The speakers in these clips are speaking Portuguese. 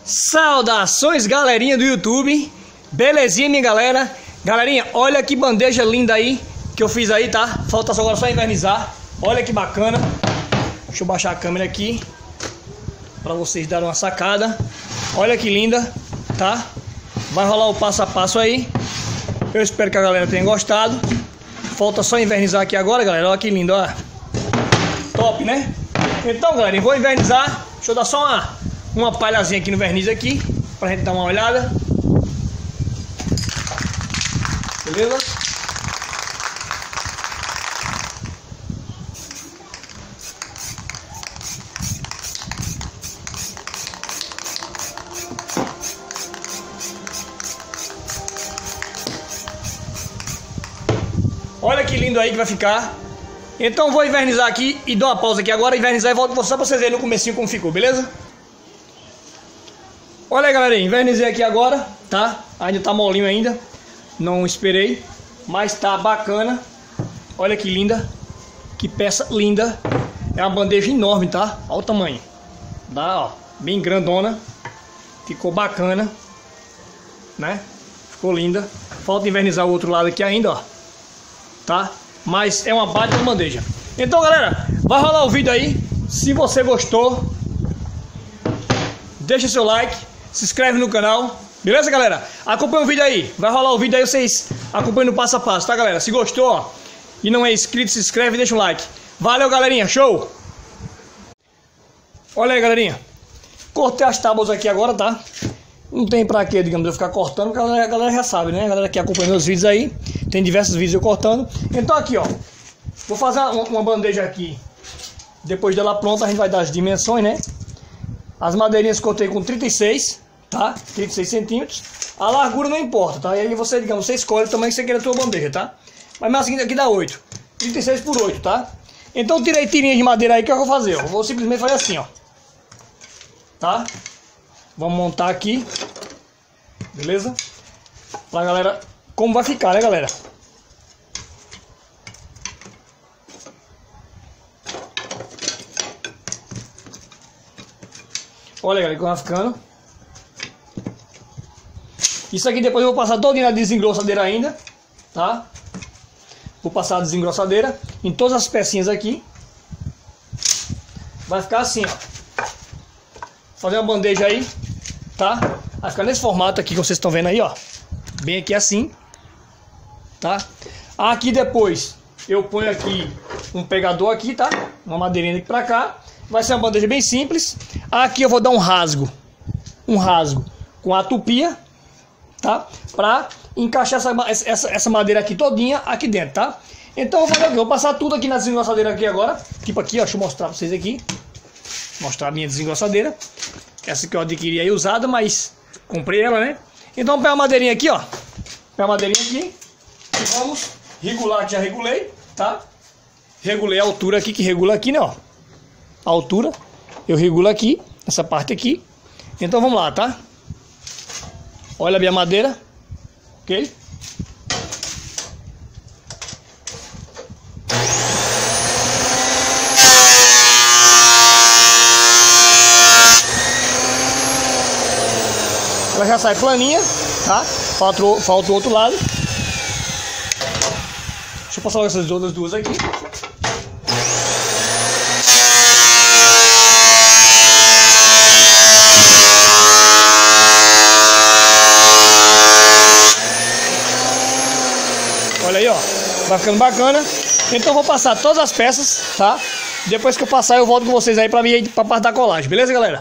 Saudações, galerinha do YouTube. Belezinha, minha galera. Galerinha, olha que bandeja linda aí que eu fiz aí, tá? Falta agora só invernizar. Olha que bacana. Deixa eu baixar a câmera aqui pra vocês darem uma sacada. Olha que linda, tá? Vai rolar o passo a passo aí. Eu espero que a galera tenha gostado. Falta só invernizar aqui agora, galera. Olha que lindo, ó. Top, né? Então, galera, eu vou invernizar. Deixa eu dar só uma palhazinha aqui no verniz aqui, pra gente dar uma olhada. Beleza? Olha que lindo aí que vai ficar. Então vou invernizar aqui e dou uma pausa aqui agora, invernizar e volto só pra vocês verem no comecinho como ficou, beleza? Olha aí, galerinha, invernizei aqui agora, tá? Ainda tá molinho ainda, não esperei, mas tá bacana. Olha que linda, que peça linda. É uma bandeja enorme, tá? Olha o tamanho, dá, ó, bem grandona. Ficou bacana, né? Ficou linda. Falta invernizar o outro lado aqui ainda, ó, tá? Mas é uma baita bandeja. Então, galera, vai rolar o vídeo aí. Se você gostou, deixa seu like, se inscreve no canal. Beleza, galera? Acompanha o vídeo aí. Vai rolar o vídeo aí, vocês acompanham no passo a passo, tá, galera? Se gostou, ó, e não é inscrito, se inscreve e deixa um like. Valeu, galerinha. Show! Olha aí, galerinha. Cortei as tábuas aqui agora, tá? Não tem pra quê, digamos, eu ficar cortando, porque a galera já sabe, né? A galera que acompanha meus vídeos aí, tem diversos vídeos eu cortando. Então aqui, ó, vou fazer uma bandeja aqui. Depois dela pronta, a gente vai dar as dimensões, né? As madeirinhas cortei com 36, tá? 36 centímetros. A largura não importa, tá? E aí você, digamos, você escolhe o tamanho que você queira a sua bandeja, tá? Mas a seguinte aqui dá 8. 36 por 8, tá? Então tirei tirinhas de madeira aí que eu vou fazer, ó. Vou simplesmente fazer assim, ó. Tá? Vamos montar aqui, beleza? Pra galera, como vai ficar, né, galera? Olha, galera, como vai ficando. Isso aqui depois eu vou passar todo na desengrossadeira ainda, tá? Vou passar a desengrossadeira em todas as pecinhas aqui. Vai ficar assim, ó. Fazer uma bandeja aí, tá? Vai ficar nesse formato aqui que vocês estão vendo aí, ó. Bem aqui assim, tá? Aqui depois eu ponho aqui um pegador aqui, tá? Uma madeirinha aqui pra cá. Vai ser uma bandeja bem simples. Aqui eu vou dar um rasgo com a tupia, tá? Pra encaixar essa madeira aqui todinha aqui dentro, tá? Então eu vou fazer o quê? Vou passar tudo aqui na desengrossadeira aqui agora. Tipo aqui, ó, deixa eu mostrar pra vocês aqui. Mostrar a minha desengrossadeira. Essa que eu adquiri aí usada, mas comprei ela, né? Então vou pegar a madeirinha aqui, ó. Pegar a madeirinha aqui. E vamos regular, que já regulei, tá? Regulei a altura aqui, que regula aqui, né, ó. A altura. Eu regulo aqui, essa parte aqui. Então vamos lá, tá? Olha a minha madeira. Ok? Ela já sai planinha, tá? Falta o outro lado. Deixa eu passar essas outras duas aqui. Olha aí, ó. Vai ficando bacana. Então eu vou passar todas as peças, tá? Depois que eu passar eu volto com vocês aí pra parte da colagem. Beleza, galera?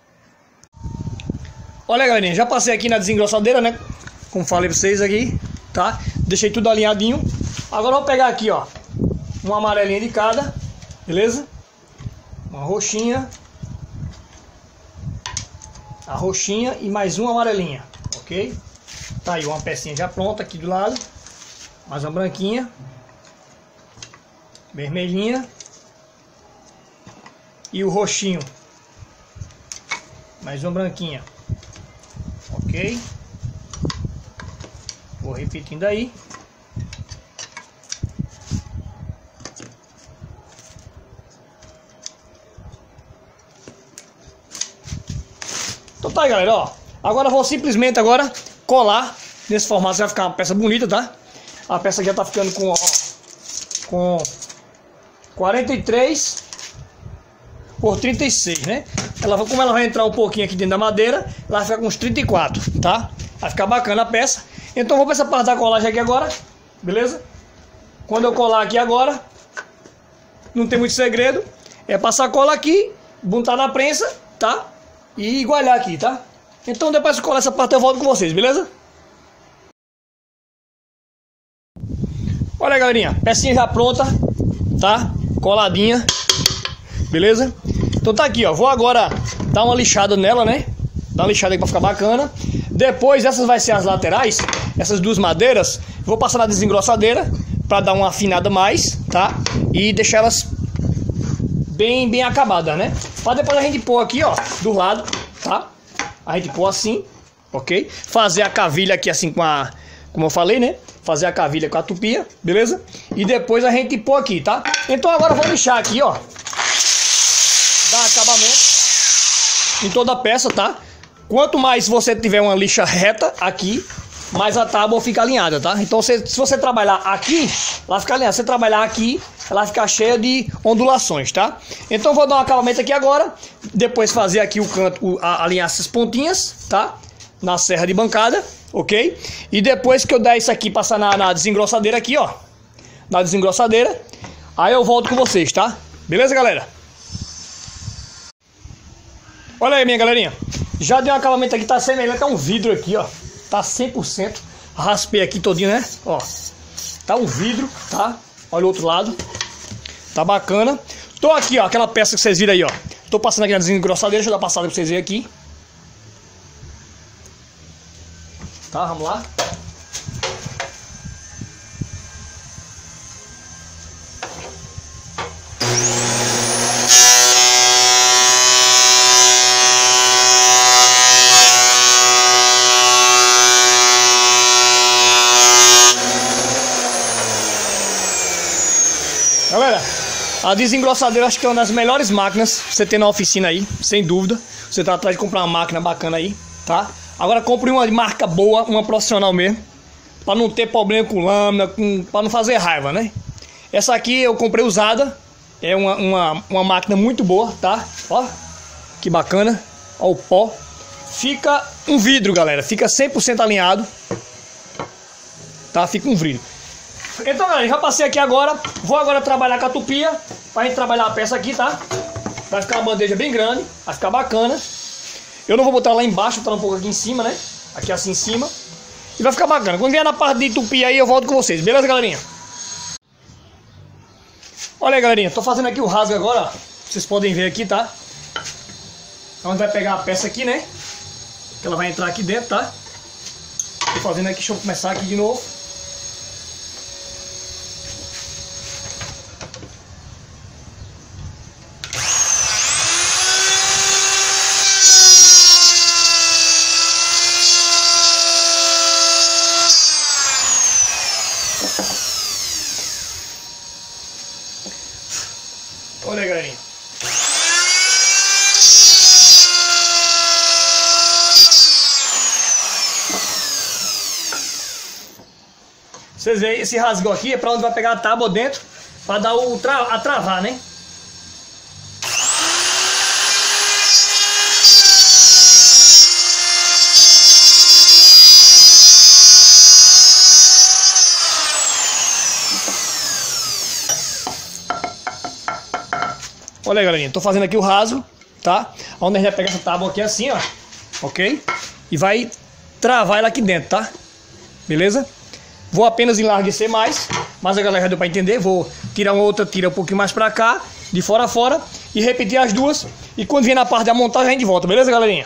Olha, galerinha, já passei aqui na desengrossadeira, né? Como falei pra vocês aqui, tá? Deixei tudo alinhadinho. Agora eu vou pegar aqui, ó, uma amarelinha de cada, beleza? Uma roxinha. A roxinha e mais uma amarelinha, ok? Tá aí uma pecinha já pronta aqui do lado. Mais uma branquinha. Vermelhinha. E o roxinho. Mais uma branquinha. Ok, vou repetindo aí. Então tá aí, galera, ó. Agora eu vou simplesmente agora colar nesse formato, vai ficar uma peça bonita, tá? A peça aqui já tá ficando com, ó, com 43 por 36, né? Como ela vai entrar um pouquinho aqui dentro da madeira, ela vai ficar com uns 34, tá? Vai ficar bacana a peça. Então vou para essa parte da colagem aqui agora, beleza? Quando eu colar aqui agora, não tem muito segredo. É passar a cola aqui, botar na prensa, tá? E igualar aqui, tá? Então depois que colar essa parte eu volto com vocês, beleza? Olha aí, galerinha, pecinha já pronta, tá? Coladinha, beleza? Então tá aqui, ó. Vou agora dar uma lixada nela, né? Dar uma lixada aqui pra ficar bacana. Depois essas vai ser as laterais, essas duas madeiras. Vou passar na desengrossadeira pra dar uma afinada mais, tá? E deixar elas bem acabadas, né? Pra depois a gente pôr aqui, ó, do lado, tá? A gente pôr assim, ok? Fazer a cavilha aqui assim com a... Como eu falei, né? Fazer a cavilha com a tupia, beleza? E depois a gente pôr aqui, tá? Então agora eu vou lixar aqui, ó. Dar acabamento em toda a peça, tá? Quanto mais você tiver uma lixa reta aqui, mais a tábua fica alinhada, tá? Então se você trabalhar aqui, ela fica alinhada. Se você trabalhar aqui, ela fica cheia de ondulações, tá? Então vou dar um acabamento aqui agora. Depois fazer aqui o canto, alinhar essas pontinhas, tá? Na serra de bancada, ok? E depois que eu der isso aqui, passar na desengrossadeira aqui, ó. Na desengrossadeira. Aí eu volto com vocês, tá? Beleza, galera? Olha aí, minha galerinha. Já deu um acabamento aqui, tá semelhante a um vidro aqui, ó. Tá 100%. Raspei aqui todinho, né? Ó. Tá um vidro, tá? Olha o outro lado. Tá bacana. Tô aqui, ó. Aquela peça que vocês viram aí, ó. Tô passando aqui na desengrossadeira. Deixa eu dar uma passada pra vocês verem aqui. Tá, vamos lá. Galera, a desengrossadeira acho que é uma das melhores máquinas que você tem na oficina aí, sem dúvida. Você tá atrás de comprar uma máquina bacana aí, tá? Agora compre uma de marca boa, uma profissional mesmo, pra não ter problema com lâmina, pra não fazer raiva, né? Essa aqui eu comprei usada, é uma máquina muito boa, tá? Ó, que bacana, ó o pó. Fica um vidro, galera, fica 100% alinhado, tá? Fica um vidro. Então, galera, já passei aqui agora. Vou agora trabalhar com a tupia pra gente trabalhar a peça aqui, tá? Vai ficar uma bandeja bem grande, vai ficar bacana. Eu não vou botar lá embaixo, vou botar um pouco aqui em cima, né? Aqui assim em cima. E vai ficar bacana. Quando vier na parte de tupia aí, eu volto com vocês. Beleza, galerinha? Olha aí, galerinha. Tô fazendo aqui o rasgo agora, ó. Vocês podem ver aqui, tá? Onde vai pegar a peça aqui, né? Que ela vai entrar aqui dentro, tá? Tô fazendo aqui, deixa eu começar aqui de novo. Olha aí, galerinha. Vocês veem, esse rasgão aqui é para onde vai pegar a tábua dentro, para dar a travar, né? Olha aí, galerinha, tô fazendo aqui o rasgo, tá? Onde a gente vai pegar essa tábua aqui assim, ó, ok? E vai travar ela aqui dentro, tá? Beleza? Vou apenas enlarguecer mais, mas a galera já deu pra entender. Vou tirar uma outra, tira um pouquinho mais pra cá, de fora a fora, e repetir as duas. E quando vier na parte da montagem a gente volta, beleza, galerinha?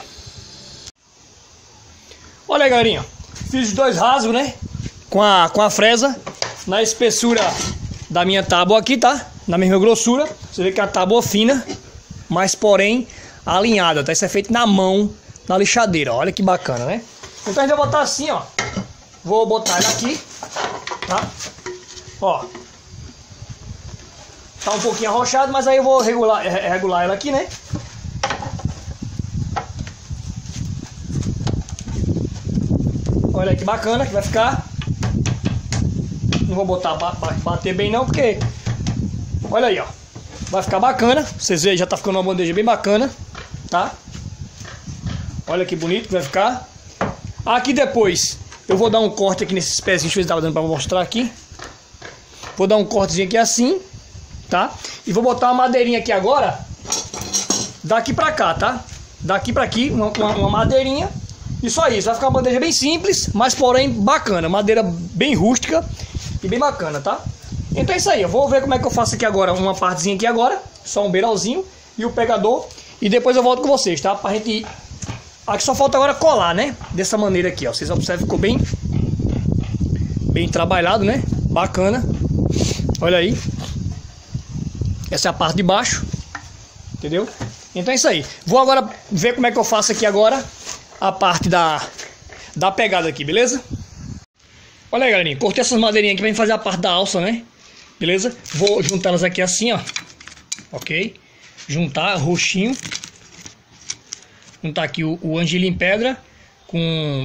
Olha aí, galerinha, fiz os dois rasgos, né? Com a fresa, na espessura da minha tábua aqui, tá? Na mesma grossura. Você vê que é a tábua fina, mas porém alinhada, tá? Isso é feito na mão, na lixadeira. Olha que bacana, né? Então a gente vai botar assim, ó. Vou botar ela aqui, tá? Ó. Tá um pouquinho arrochado, mas aí eu vou regular ela aqui, né? Olha aí que bacana que vai ficar. Não vou botar pra bater bem não, porque... Olha aí, ó. Vai ficar bacana. Vocês veem, já tá ficando uma bandeja bem bacana, tá? Olha que bonito que vai ficar. Aqui depois eu vou dar um corte aqui nesses pezinhos. Deixa eu ver se tava dando pra mostrar aqui. Vou dar um cortezinho aqui assim, tá? E vou botar uma madeirinha aqui agora. Daqui pra cá, tá? Daqui pra aqui, uma madeirinha. Isso aí, vai ficar uma bandeja bem simples, mas porém bacana. Madeira bem rústica e bem bacana, tá? Então é isso aí, eu vou ver como é que eu faço aqui agora. Uma partezinha aqui agora, só um beiralzinho e o pegador. E depois eu volto com vocês, tá? Pra gente ir... Aqui só falta agora colar, né? Dessa maneira aqui, ó. Vocês observam, ficou bem trabalhado, né? Bacana. Olha aí. Essa é a parte de baixo. Entendeu? Então é isso aí. Vou agora ver como é que eu faço aqui agora a parte da pegada aqui, beleza? Olha aí, galerinha. Cortei essas madeirinhas aqui pra gente fazer a parte da alça, né? Beleza? Vou juntar elas aqui assim, ó. Ok? Juntar roxinho. Juntar aqui o angelim em pedra com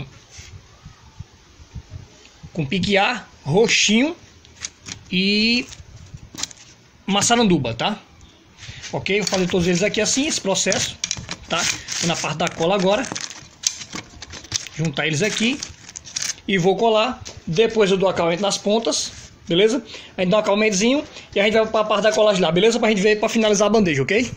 piquiá, roxinho e maçaranduba, tá? Ok? Vou fazer todos eles aqui assim, esse processo, tá? Vou na parte da cola agora. Juntar eles aqui e vou colar. Depois eu dou acabamento nas pontas, beleza? A gente dá um acabamentozinho e a gente vai para a parte da colagem lá, beleza? Pra gente ver, para finalizar a bandeja, ok?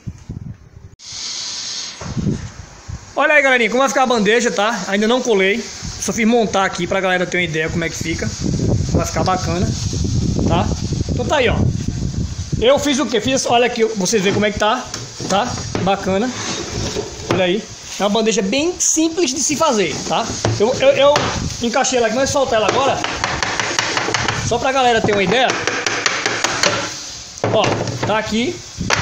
Olha aí, galerinha, como vai ficar a bandeja, tá? Ainda não colei, só fiz montar aqui pra galera ter uma ideia como é que fica. Vai ficar bacana, tá? Então tá aí, ó. Eu fiz o que? Fiz, olha aqui, vocês veem como é que tá, tá? Bacana. Olha aí. É uma bandeja bem simples de se fazer, tá? Eu encaixei ela aqui, mas soltar ela agora. Só pra galera ter uma ideia. Ó, tá aqui.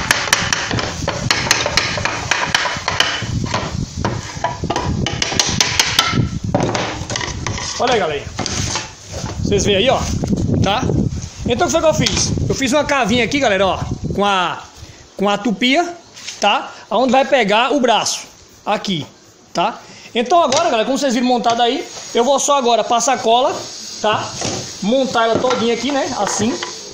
Olha aí, galera. Vocês veem aí, ó. Tá? Então o que foi que eu fiz? Eu fiz uma cavinha aqui, galera, ó. Com a tupia, tá? Onde vai pegar o braço. Aqui, tá? Então agora, galera, como vocês viram montado aí, eu vou só agora passar cola, tá? Montar ela todinha aqui, né? Assim.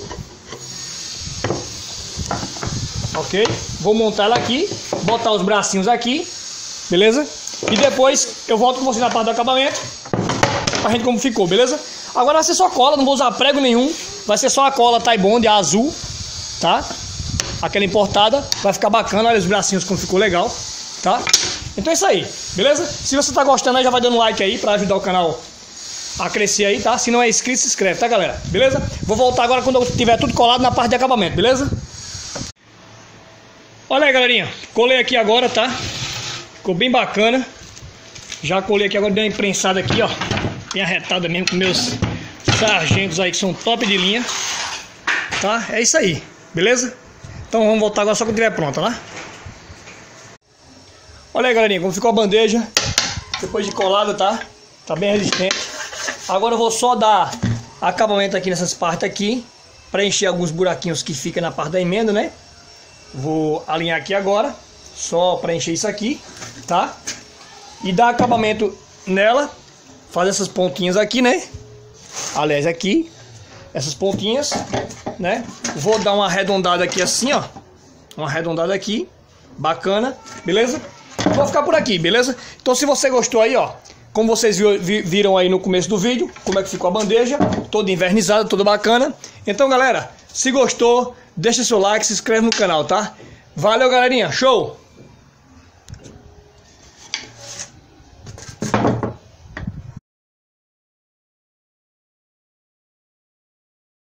Ok? Vou montar ela aqui. Botar os bracinhos aqui. Beleza? E depois eu volto com vocês na parte do acabamento. Pra gente como ficou, beleza? Agora vai ser só cola, não vou usar prego nenhum. Vai ser só a cola Taibond azul, tá? Aquela importada. Vai ficar bacana, olha os bracinhos como ficou legal, tá? Então é isso aí, beleza? Se você tá gostando aí, já vai dando like aí pra ajudar o canal a crescer aí, tá? Se não é inscrito, se inscreve, tá, galera? Beleza? Vou voltar agora quando eu tiver tudo colado na parte de acabamento, beleza? Olha aí, galerinha. Colei aqui agora, tá? Ficou bem bacana. Já colei aqui agora, dei uma imprensada aqui, ó. Bem arretada mesmo com meus sargentos aí que são top de linha. Tá? É isso aí, beleza? Então vamos voltar agora só quando estiver pronta, tá? Olha aí, galerinha, como ficou a bandeja. Depois de colada, tá? Tá bem resistente. Agora eu vou só dar acabamento aqui nessas partes aqui. Preencher alguns buraquinhos que fica na parte da emenda, né? Vou alinhar aqui agora. Só preencher isso aqui, tá? E dar acabamento nela. Fazer essas pontinhas aqui, né? Aliás, aqui. Essas pontinhas, né? Vou dar uma arredondada aqui assim, ó. Uma arredondada aqui. Bacana, beleza? Vou ficar por aqui, beleza? Então se você gostou aí, ó, como vocês viram aí no começo do vídeo, como é que ficou a bandeja, toda invernizada, toda bacana. Então, galera, se gostou, deixa seu like, se inscreve no canal, tá? Valeu, galerinha, show!